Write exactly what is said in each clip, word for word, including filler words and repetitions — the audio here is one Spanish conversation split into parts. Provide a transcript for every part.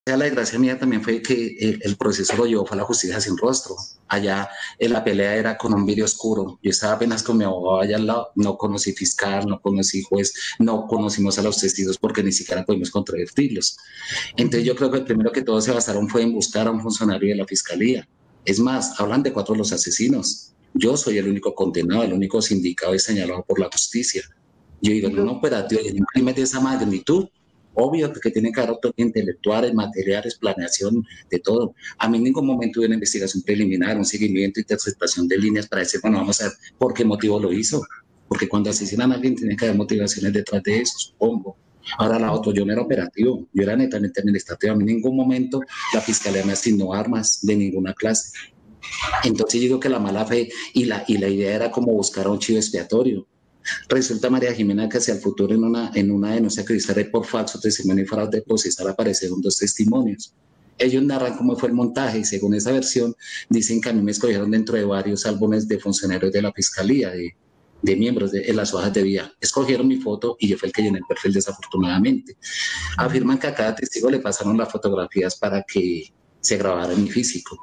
La desgracia mía también fue que el, el proceso lo llevó fue a la justicia sin rostro. Allá en la pelea era con un vidrio oscuro. Yo estaba apenas con mi abogado allá al lado. No conocí fiscal, no conocí juez, no conocimos a los testigos porque ni siquiera pudimos controvertirlos. Entonces yo creo que el primero que todos se basaron fue en buscar a un funcionario de la fiscalía. Es más, hablan de cuatro de los asesinos. Yo soy el único condenado, el único sindicado y señalado por la justicia. Yo digo, en un operativo, en un crimen de esa magnitud, obvio que tiene que haber autoría intelectuales, materiales, planeación, de todo. A mí en ningún momento hubo una investigación preliminar, un seguimiento, interceptación de líneas para decir, bueno, vamos a ver por qué motivo lo hizo. Porque cuando asesinan a alguien tiene que haber motivaciones detrás de eso, supongo. Ahora la otra, yo no era operativo, yo era netamente administrativo. A mí en ningún momento la fiscalía me asignó armas de ninguna clase. Entonces yo digo que la mala fe y la, y la idea era como buscar a un chivo expiatorio. Resulta, María Jimena, que hacia el futuro en una, en una denuncia que hice por falso testimonio y fraude procesal aparecieron dos testimonios. Ellos narran cómo fue el montaje y según esa versión dicen que a mí me escogieron dentro de varios álbumes de funcionarios de la fiscalía, de, de miembros de en las hojas de vida. Escogieron mi foto y yo fui el que llené el perfil desafortunadamente. Afirman que a cada testigo le pasaron las fotografías para que se grabara en mi físico.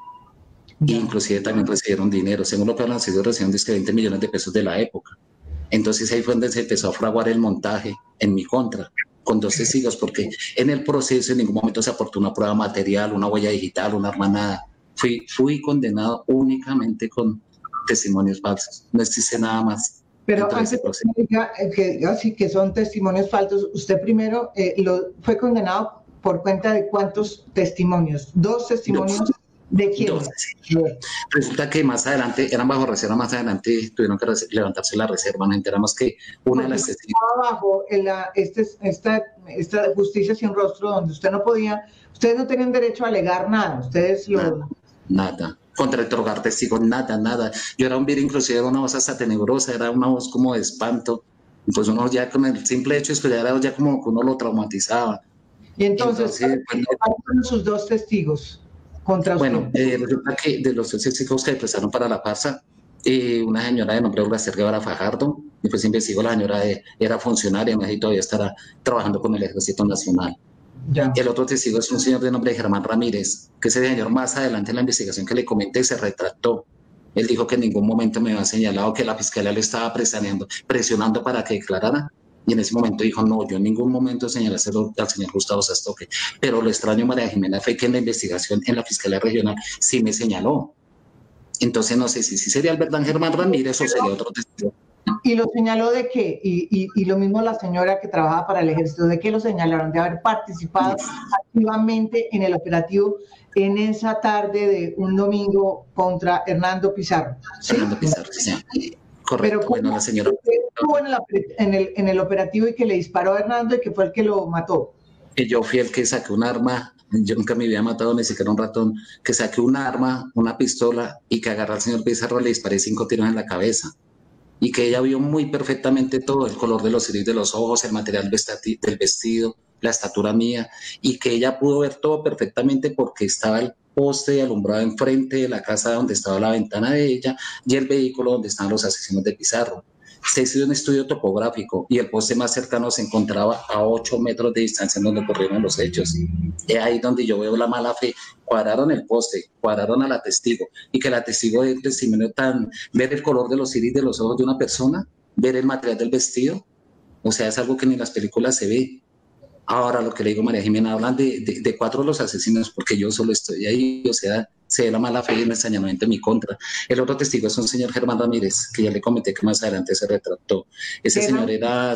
E inclusive también recibieron dinero. Según lo que han sido, recibieron veinte millones de pesos de la época. Entonces ahí fue donde se empezó a fraguar el montaje en mi contra, con dos testigos, porque en el proceso en ningún momento se aportó una prueba material, una huella digital, una arma, nada. Fui, fui condenado únicamente con testimonios falsos, no existe nada más. Pero antes de que, así que son testimonios falsos, usted primero eh, lo, fue condenado por cuenta de ¿cuántos testimonios? ¿Dos testimonios? Dos. ¿De quién? Dos. Resulta que más adelante, eran bajo reserva, más adelante tuvieron que levantarse la reserva. Nos enteramos que una de las testigos... Bajo la, este, esta, esta justicia sin rostro, donde usted no podía, ustedes no tenían derecho a alegar nada, ustedes lo... Nada, nada. Contra interrogar testigos, nada, nada. Yo era un vir, inclusive era una voz hasta tenebrosa, era una voz como de espanto. Pues uno ya con el simple hecho de escuchar era ya como que uno lo traumatizaba. Y entonces, entonces ¿cuáles fueron sus dos testigos? Bueno, eh, resulta que de los testigos que prestaron para la farsa, eh, una señora de nombre Olga Guevara Fajardo, y pues investigó, la señora de, era funcionaria, no sé si todavía estará trabajando con el Ejército Nacional. Ya. El otro testigo es un señor de nombre Germán Ramírez, que ese señor más adelante en la investigación que le comenté se retractó. Él dijo que en ningún momento me había señalado que la fiscalía le estaba presionando, presionando para que declarara. Y en ese momento dijo, no, yo en ningún momento señalé al señor Gustavo Sastoque. Pero lo extraño, María Jimena, fue que en la investigación en la Fiscalía Regional sí me señaló. Entonces no sé si, si sería el verdad Germán Ramírez o sería otro testigo. ¿Y lo señaló de qué? Y, y, y lo mismo la señora que trabaja para el Ejército, ¿de qué lo señalaron? De haber participado activamente en el operativo en esa tarde de un domingo contra Hernando Pizarro. ¿Sí? Hernando Pizarro, sí, sí. Correcto. Pero bueno, la señora... estuvo en, la, en, el, en el operativo y que le disparó a Hernando y que fue el que lo mató. Que yo fui el que saqué un arma, yo nunca me había matado ni siquiera un ratón, que saqué un arma, una pistola y que agarré al señor Pizarro, le disparé cinco tiros en la cabeza. Y que ella vio muy perfectamente todo, el color de los iris de los ojos, el material del vestido, la estatura mía, y que ella pudo ver todo perfectamente porque estaba el poste alumbrado enfrente de la casa donde estaba la ventana de ella y el vehículo donde estaban los asesinos de Pizarro. Se hizo un estudio topográfico y el poste más cercano se encontraba a ocho metros de distancia en donde ocurrieron los hechos. Es ahí donde yo veo la mala fe. Cuadraron el poste, cuadraron a la testigo y que la testigo de testimonio tan, ver el color de los iris de los ojos de una persona, ver el material del vestido, o sea, es algo que ni en las películas se ve. Ahora, lo que le digo, María Jimena, hablan de, de, de cuatro de los asesinos, porque yo solo estoy ahí, o sea, se ve la mala fe y el ensañamiento en mi contra. El otro testigo es un señor Germán Ramírez, que ya le comenté que más adelante se retrató. Ese señor era...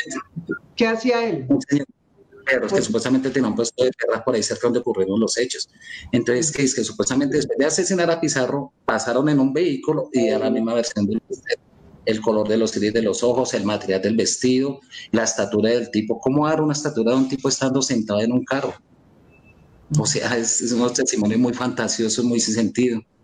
¿Qué hacía él? Un señor perros, que supuestamente tenía un puesto de guerra por ahí cerca donde ocurrieron los hechos. Entonces, que es que supuestamente después de asesinar a Pizarro, pasaron en un vehículo y a la misma versión del el color de los iris de los ojos, el material del vestido, la estatura del tipo. ¿Cómo dar una estatura de un tipo estando sentado en un carro? O sea, es, es un testimonio muy fantasioso, muy sin sentido.